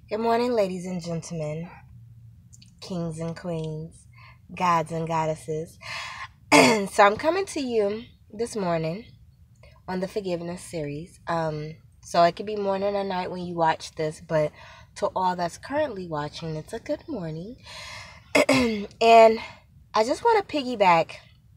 Good morning, ladies and gentlemen, kings and queens, gods and goddesses. So I'm coming to you this morning on the forgiveness series. So it could be morning or night when you watch this, but to all that's currently watching, it's a good morning. And I just want to piggyback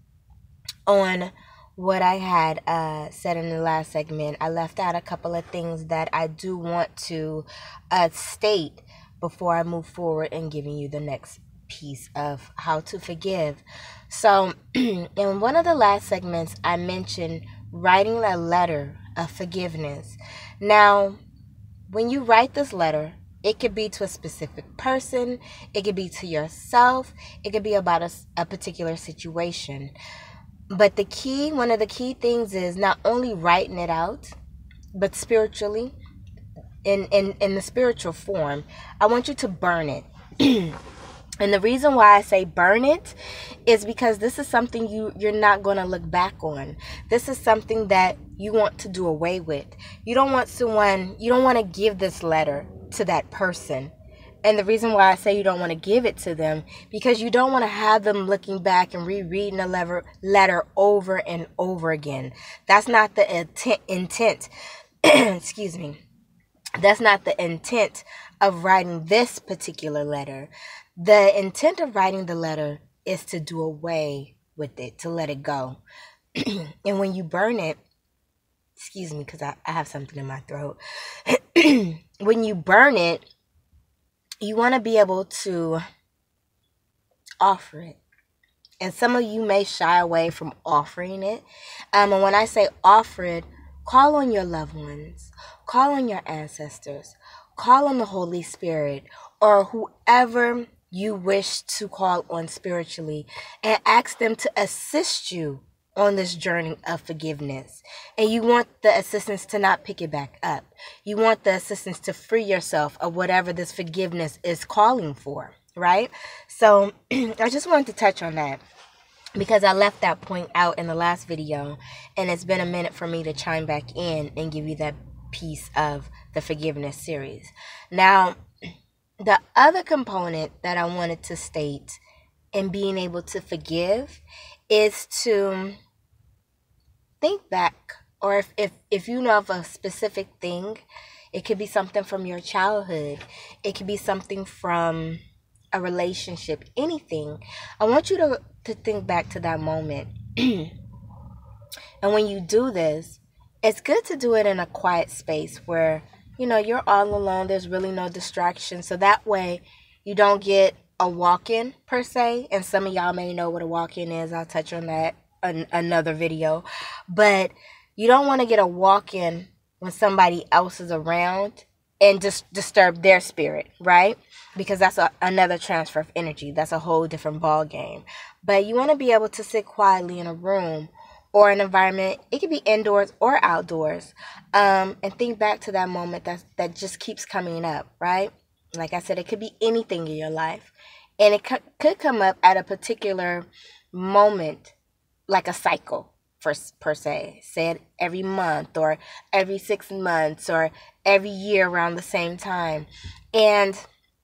on what I had said in the last segment. I left out a couple of things that I do want to state before I move forward and giving you the next piece of how to forgive. So, in one of the last segments, I mentioned writing a letter of forgiveness. Now, when you write this letter, it could be to a specific person, it could be to yourself, it could be about a particular situation. But one of the key things is not only writing it out, but spiritually, in the spiritual form, I want you to burn it. And the reason why I say burn it is because this is something you're not going to look back on. This is something that you want to do away with. You don't want to give this letter to that person. And the reason why I say you don't want to give it to them, because you don't want to have them looking back and rereading a letter over and over again. That's not the intent. Excuse me. That's not the intent of writing this particular letter. The intent of writing the letter is to do away with it, to let it go. And when you burn it, excuse me, because I have something in my throat. When you burn it, you want to be able to offer it. And some of you may shy away from offering it. And when I say offer it, call on your loved ones, call on your ancestors, call on the Holy Spirit, or whoever you wish to call on spiritually, and ask them to assist you on this journey of forgiveness. And you want the assistance to not pick it back up. You want the assistance to free yourself of whatever this forgiveness is calling for, right? So I just wanted to touch on that, because I left that point out in the last video, and it's been a minute for me to chime back in and give you that piece of the forgiveness series. Now, the other component that I wanted to state in being able to forgive is to think back, or if you know of a specific thing, it could be something from your childhood, it could be something from a relationship, anything. I want you to think back to that moment. And when you do this, it's good to do it in a quiet space where, you're all alone. There's really no distraction. So that way you don't get a walk-in per se. And some of y'all may know what a walk-in is. I'll touch on that in another video. But you don't want to get a walk-in when somebody else is around and just disturb their spirit, right? Because that's another transfer of energy. That's a whole different ball game. But you want to be able to sit quietly in a room or an environment. It could be indoors or outdoors, and think back to that moment that just keeps coming up, right? Like I said, it could be anything in your life, and it could come up at a particular moment, like a cycle per se. Say it every month or every 6 months or every year around the same time, and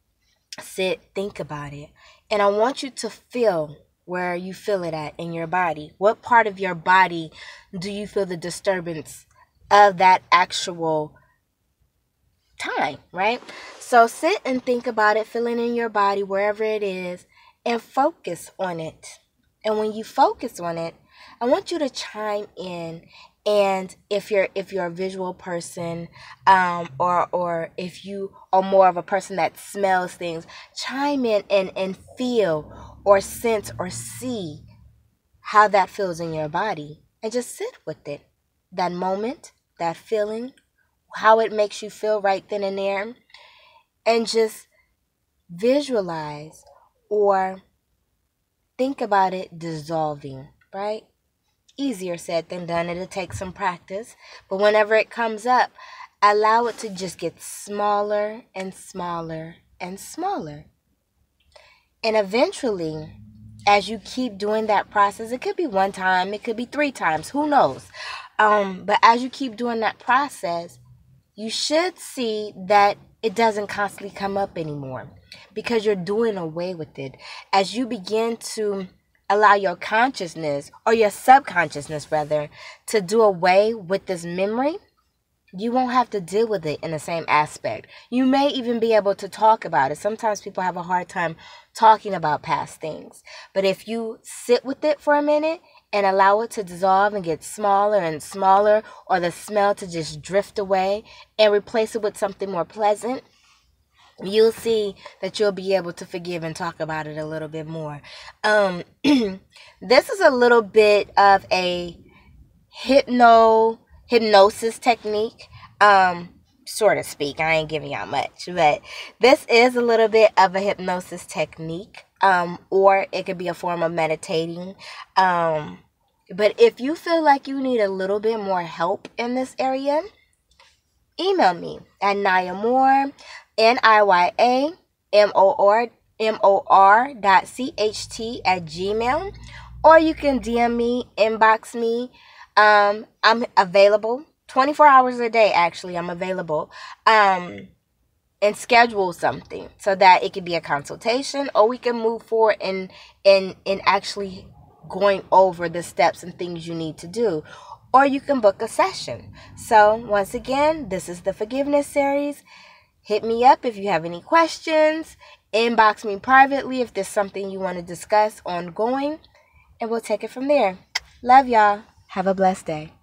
think about it. And I want you to feel where you feel it at in your body. What part of your body do you feel the disturbance of that actual time, right? So sit and think about it, feel it in your body, wherever it is, and focus on it. And when you focus on it, I want you to chime in. And if you're a visual person, or if you are more of a person that smells things, chime in and feel or sense or see how that feels in your body, and just sit with it. That moment, that feeling, how it makes you feel right then and there, and just visualize or think about it dissolving, right? Easier said than done. It'll take some practice. But whenever it comes up, allow it to just get smaller and smaller and smaller. And eventually, as you keep doing that process, it could be 1 time, it could be 3 times, who knows? But as you keep doing that process, you should see that it doesn't constantly come up anymore because you're doing away with it. As you begin to allow your consciousness, or your subconsciousness rather, to do away with this memory, you won't have to deal with it in the same aspect. You may even be able to talk about it. Sometimes people have a hard time talking about past things. But if you sit with it for a minute and allow it to dissolve and get smaller and smaller, or the smell to just drift away, and replace it with something more pleasant, you'll see that you'll be able to forgive and talk about it a little bit more. This is a little bit of a hypnosis technique, so to speak. I ain't giving y'all much, but this is a little bit of a hypnosis technique, or it could be a form of meditating. But if you feel like you need a little bit more help in this area, email me at NiyaMoore, NiyaMoore.CHT@gmail, or you can DM me, inbox me. I'm available 24 hours a day. Actually, I'm available. And schedule something so that it could be a consultation, or we can move forward in actually going over the steps and things you need to do, or you can book a session. So once again, this is the forgiveness series. Hit me up if you have any questions. Inbox me privately if there's something you want to discuss ongoing, and we'll take it from there. Love y'all. Have a blessed day.